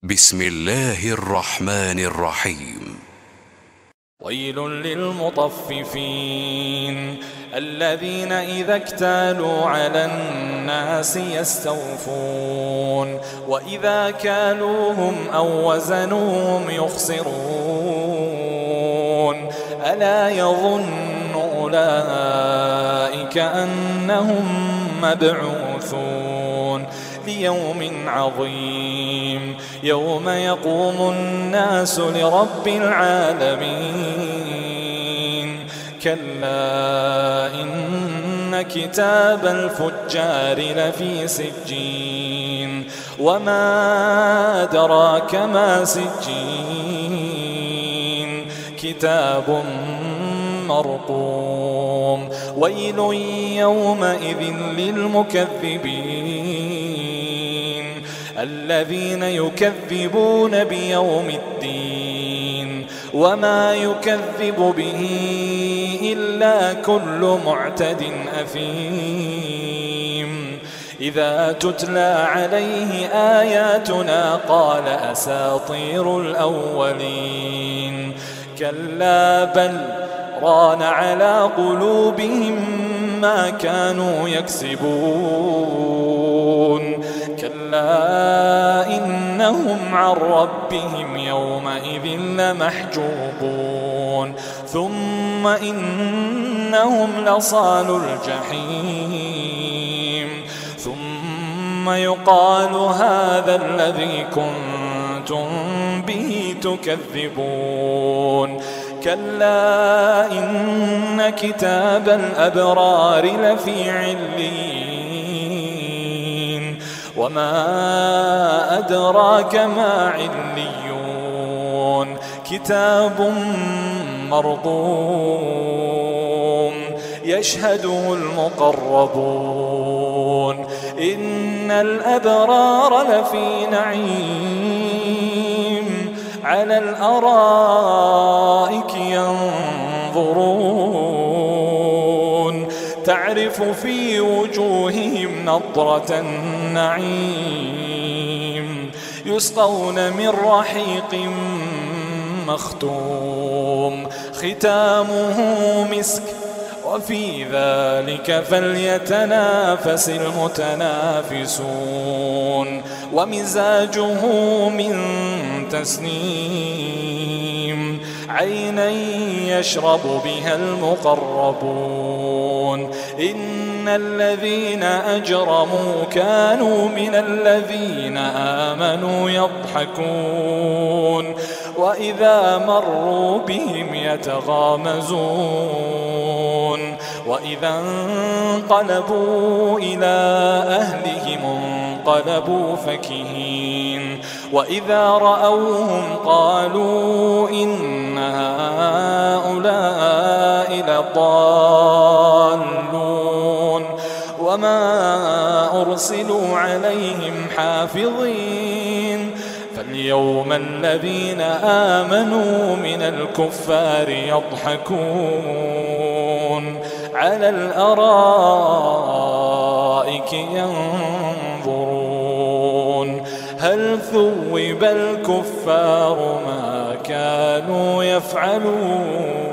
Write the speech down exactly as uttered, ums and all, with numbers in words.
بسم الله الرحمن الرحيم. ويل للمطففين الذين إذا اكتالوا على الناس يستوفون وإذا كالوهم أو وزنوهم يخسرون ألا يظن أولئك أنهم مبعوثون ليوم عظيم يوم يقوم الناس لرب العالمين كلا إن كتاب الفجار لفي سجين وما أدراك ما سجين كتاب مرقوم ويل يومئذ للمكذبين الذين يكذبون بيوم الدين وما يكذب به إلا كل معتد أثيم إذا تتلى عليه آياتنا قال أساطير الأولين كلا بل ران على قلوبهم ما كانوا يكسبون كلا إنهم عن ربهم يومئذ لمحجوبون ثم إنهم لصالو الجحيم ثم يقال هذا الذي كنتم به تكذبون كلا إن كتاب الأبرار لفي عليين وما أدراك ما عليون كتاب مرقوم يشهده المقربون إن الأبرار لفي نعيم على الأرائك ينظرون تعرف في وجوههم نضرة النعيم يسقون من رحيق مختوم ختامه مسك وفي ذلك فليتنافس المتنافسون ومزاجه من تسنيم عينا يشرب بها المقربون إن الذين أجرموا كانوا من الذين آمنوا يضحكون وإذا مروا بهم يتغامزون وإذا انقلبوا إلى أهلهم انقلبوا فكهين وإذا رأوهم قالوا إن هؤلاء لضالون وما أرسلوا عليهم حافظين فاليوم الذين آمنوا من الكفار يضحكون على الأرائك ينظرون هل ثوب الكفار ما كانوا يفعلون.